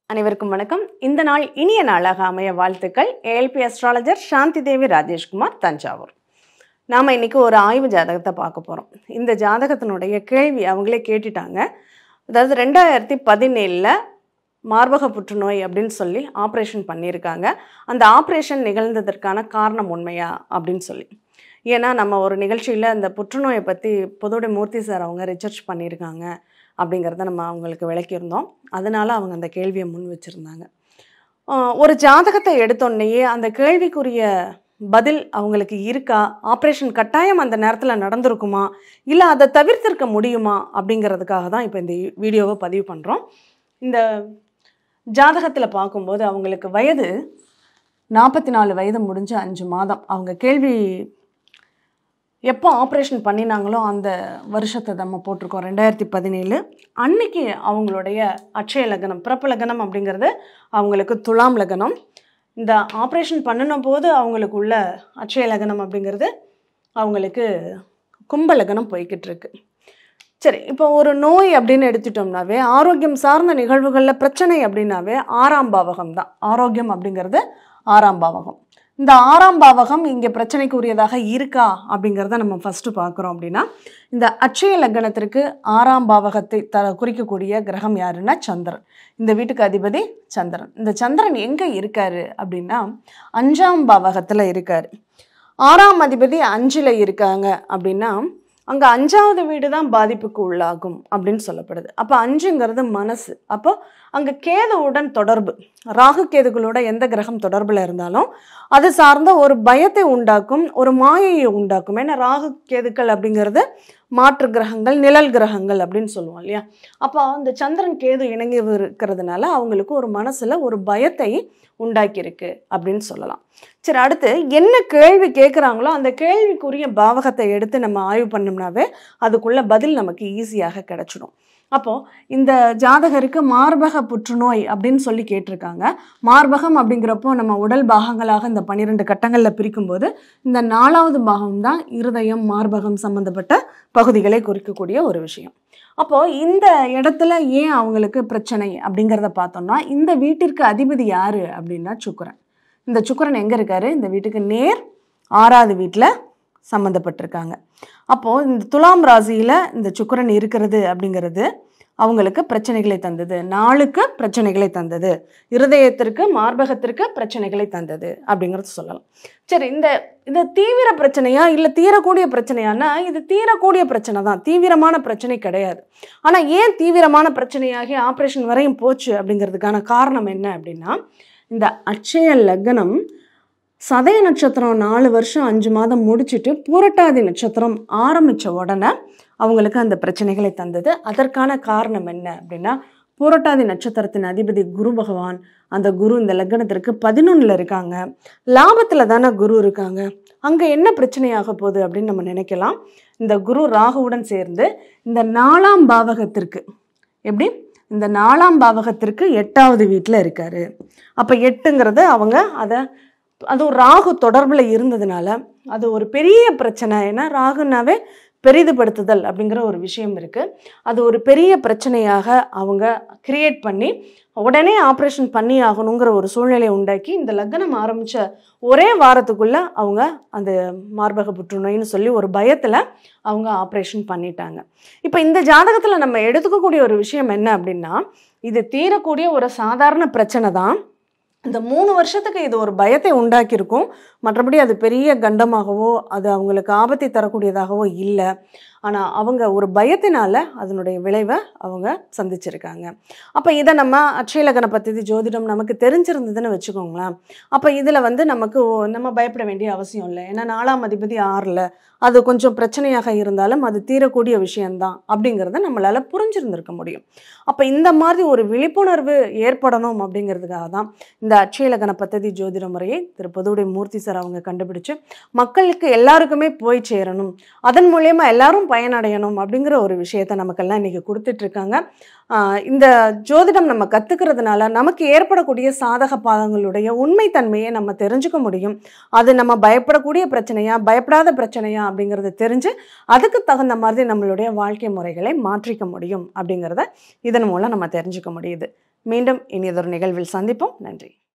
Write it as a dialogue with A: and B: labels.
A: அனைவருக்கும் வணக்கம். இந்த நாள் இனிய நாளாக அமைய வாழ்த்துக்கள். Alp Astrologer SANTHIDEVI Rajeshkumar, Thanjavur. நாம் இன்னைக்கு ஒரு ஆய்வு ஜாதகத்தை பார்க்க போகிறோம். இந்த ஜாதகத்தினுடைய கேள்வி அவங்களே கேட்டுட்டாங்க. அதாவது 2017 மார்பக புற்றுநோய் அப்படின்னு சொல்லி ஆப்ரேஷன் பண்ணியிருக்காங்க. அந்த ஆப்ரேஷன் நிகழ்ந்ததற்கான காரணம் உண்மையா அப்படின்னு சொல்லி. ஏன்னா நம்ம ஒரு நிகழ்ச்சியில் அந்த புற்றுநோயை பற்றி பொதுவுடைமூர்த்தி சார் அவங்க ரிசர்ச் பண்ணியிருக்காங்க அப்படிங்கிறத நம்ம அவங்களுக்கு விளக்கியிருந்தோம். அதனால் அவங்க அந்த கேள்வியை முன் வச்சுருந்தாங்க. ஒரு ஜாதகத்தை எடுத்தோடனேயே அந்த கேள்விக்குரிய பதில் அவங்களுக்கு இருக்கா, ஆப்ரேஷன் கட்டாயம் அந்த நேரத்தில் நடந்திருக்குமா, இல்லை அதை தவிர்த்திருக்க முடியுமா அப்படிங்கிறதுக்காக தான் இப்போ இந்த வீடியோவை பதிவு பண்ணுறோம். இந்த ஜாதகத்தில் பார்க்கும்போது அவங்களுக்கு வயது 44 வயது முடிஞ்ச 5 மாதம். அவங்க கேள்வி எப்போ ஆப்ரேஷன் பண்ணினாங்களோ அந்த வருஷத்தை நம்ம போட்டிருக்கோம், 2017. அன்னைக்கு அவங்களுடைய அட்சய லக்னம், பிறப்பு லக்னம் அப்படிங்கிறது அவங்களுக்கு துலாம் லக்னம். இந்த ஆப்ரேஷன் பண்ணின போது அவங்களுக்கு உள்ள அட்சய லக்னம் அப்படிங்கிறது அவங்களுக்கு கும்ப லக்னம் போய்கிட்டு இருக்கு. சரி, இப்போ ஒரு நோய் அப்படின்னு எடுத்துட்டோம்னாவே, ஆரோக்கியம் சார்ந்த நிகழ்வுகளில் பிரச்சனை அப்படின்னாவே 6ஆம் பாவகம் தான். ஆரோக்கியம் அப்படிங்கிறது 6ஆம் பாவகம். இந்த 6ஆம் பாவகம் இங்கே பிரச்சனைக்குரியதாக இருக்கா அப்படிங்கிறத நம்ம ஃபஸ்ட்டு பார்க்குறோம். அப்படின்னா இந்த அட்சய லக்னத்திற்கு 6ஆம் பாவகத்தை குறிக்கக்கூடிய கிரகம் யாருன்னா சந்திரன். இந்த வீட்டுக்கு அதிபதி சந்திரன். இந்த சந்திரன் எங்கே இருக்காரு அப்படின்னா 5ஆம் பாவகத்தில் இருக்கார். 6ஆம் அதிபதி 5ல் இருக்காங்க அப்படின்னா அங்கே 5வது வீடு தான் பாதிப்புக்கு உள்ளாகும் அப்படின்னு சொல்லப்படுது. அப்போ 5ங்கிறது மனசு. அப்போ அங்கே கேதுவுடன் தொடர்பு, ராகு கேதுகளோட எந்த கிரகம் தொடர்பில் இருந்தாலும் அது சார்ந்த ஒரு பயத்தை உண்டாக்கும், ஒரு மாயையை உண்டாக்கும். ஏன்னா ராகு கேதுக்கள் அப்படிங்கிறது மாற்று கிரகங்கள், நிழல் கிரகங்கள் அப்படின்னு சொல்லுவோம் இல்லையா. அப்போ அந்த சந்திரன் கேது இணங்கி இருக்கிறதுனால அவங்களுக்கு ஒரு மனசில் ஒரு பயத்தை உண்டாக்கியிருக்கு அப்படின்னு சொல்லலாம். சரி, அடுத்து என்ன கேள்வி கேட்குறாங்களோ அந்த கேள்விக்குரிய பாவகத்தை எடுத்து நம்ம ஆய்வு பண்ணோம்னாவே அதுக்குள்ள பதில் நமக்கு ஈஸியாக கிடைச்சிடும். அப்போது இந்த ஜாதகருக்கு மார்பக புற்றுநோய் அப்படின்னு சொல்லி கேட்டிருக்காங்க. மார்பகம் அப்படிங்கிறப்போ நம்ம உடல் பாகங்களாக இந்த 12 கட்டங்களில் பிரிக்கும்போது இந்த 4வது பாகம் தான் இருதயம், மார்பகம் சம்மந்தப்பட்ட பகுதிகளை குறிக்கக்கூடிய ஒரு விஷயம். அப்போது இந்த இடத்துல ஏன் அவங்களுக்கு பிரச்சனை அப்படிங்கிறத பார்த்தோம்னா, இந்த வீட்டிற்கு அதிபதி யார் அப்படின்னா சுக்கிரன். இந்த சுக்கிரன் எங்கே இருக்காரு? இந்த வீட்டுக்கு நேர் 6வது வீட்டில் சம்மந்தப்பட்டிருக்காங்க. அப்போது இந்த துலாம் ராசியில் இந்த சுக்கிரன் இருக்கிறது அப்படிங்கிறது அவங்களுக்கு பிரச்சனைகளை தந்தது, நாளுக்கு பிரச்சனைகளை தந்தது, இருதயத்திற்கு மார்பகத்திற்கு பிரச்சனைகளை தந்தது அப்படிங்கிறது சொல்லலாம். சரி, இந்த தீவிர பிரச்சனையா இல்லை தீரக்கூடிய பிரச்சனையானா, இது தீரக்கூடிய பிரச்சனை தான், தீவிரமான பிரச்சனை கிடையாது. ஆனால் ஏன் தீவிரமான பிரச்சனையாகி ஆப்ரேஷன் வரையும் போச்சு அப்படிங்கிறதுக்கான காரணம் என்ன அப்படின்னா, இந்த அட்சய லக்னம் சதய நட்சத்திரம் 4 வருஷம் 5 மாதம் முடிச்சுட்டு பூரட்டாதி நட்சத்திரம் ஆரம்பித்த உடனே அவங்களுக்கு அந்த பிரச்சனைகளை தந்தது. அதற்கான காரணம் என்ன அப்படின்னா, பூரட்டாதி நட்சத்திரத்தின் அதிபதி குரு பகவான். அந்த குரு இந்த லக்னத்திற்கு 11ல் இருக்காங்க. லாபத்தில் தானே குரு இருக்காங்க. அங்கே என்ன பிரச்சனையாக போகுது அப்படின்னு நம்ம நினைக்கலாம். இந்த குரு ராகுவுடன் சேர்ந்து இந்த 4ஆம் பாவகத்திற்கு, எப்படி இந்த 4ஆம் பாவகத்திற்கு 8வது வீட்டில் இருக்காரு. அப்போ 8ங்கிறது அவங்க அது ஒரு ராகு தொடர்பில் இருந்ததுனால அது ஒரு பெரிய பிரச்சனை. ஏன்னா ராகுனாவே பெரிதுபடுத்துதல் அப்படிங்கிற ஒரு விஷயம் இருக்குது. அது ஒரு பெரிய பிரச்சனையாக அவங்க கிரியேட் பண்ணி உடனே ஆப்ரேஷன் பண்ணி ஆகணுங்கிற ஒரு சூழ்நிலையை உண்டாக்கி இந்த லக்னம் ஆரம்பித்த ஒரே வாரத்துக்குள்ளே அவங்க அந்த மார்பக புற்றுநோயின்னு சொல்லி ஒரு பயத்தில் அவங்க ஆப்ரேஷன் பண்ணிட்டாங்க. இப்போ இந்த ஜாதகத்தில் நம்ம எடுத்துக்கக்கூடிய ஒரு விஷயம் என்ன அப்படின்னா, இது தீரக்கூடிய ஒரு சாதாரண பிரச்சனை தான். இந்த 3 வருஷத்துக்கு இது ஒரு பயத்தை உண்டாக்கியிருக்கும். மற்றபடி அது பெரிய கண்டமாகவோ அது அவங்களுக்கு ஆபத்தை தரக்கூடியதாகவோ இல்லை. ஆனால் அவங்க ஒரு பயத்தினால அதனுடைய விளைவை அவங்க சந்திச்சிருக்காங்க. அப்போ இதை நம்ம அட்சய லக்ன பத்தி ஜோதிடம் நமக்கு தெரிஞ்சிருந்ததுன்னு வச்சுக்கோங்களேன். அப்போ இதில் நம்ம பயப்பட வேண்டிய அவசியம் இல்லை. ஏன்னா 4ஆம் அதிபதி 6ல், அது கொஞ்சம் பிரச்சனையாக இருந்தாலும் அது தீரக்கூடிய விஷயந்தான் அப்படிங்கிறத நம்மளால் புரிஞ்சிருந்திருக்க முடியும். அப்போ இந்த மாதிரி ஒரு விழிப்புணர்வு ஏற்படணும் அப்படிங்கிறதுக்காக தான் இந்த அட்சய லக்ன பத்தி ஜோதிட முறையை திரு பொதுவுடைமூர்த்தி சார் அவங்க கண்டுபிடிச்சு மக்களுக்கு எல்லாருக்குமே போய் சேரணும், அதன் மூலயமா எல்லாரும் பயனடையணும் அப்படிங்கிற ஒரு விஷயத்தை நமக்கெல்லாம் இன்றைக்கி கொடுத்துட்ருக்காங்க. இந்த ஜோதிடம் நம்ம கற்றுக்கிறதுனால நமக்கு ஏற்படக்கூடிய சாதக பாதங்களுடைய உண்மைத்தன்மையை நம்ம தெரிஞ்சுக்க முடியும். அது நம்ம பயப்படக்கூடிய பிரச்சனையா பயப்படாத பிரச்சனையா அப்படிங்கிறத தெரிஞ்சு அதுக்கு தகுந்த மாதிரி நம்மளுடைய வாழ்க்கை முறைகளை மாற்றிக்க முடியும் அப்படிங்கிறத இதன் மூலம் நம்ம தெரிஞ்சுக்க முடியுது. மீண்டும் இனியதொரு நிகழ்வில் சந்திப்போம். நன்றி.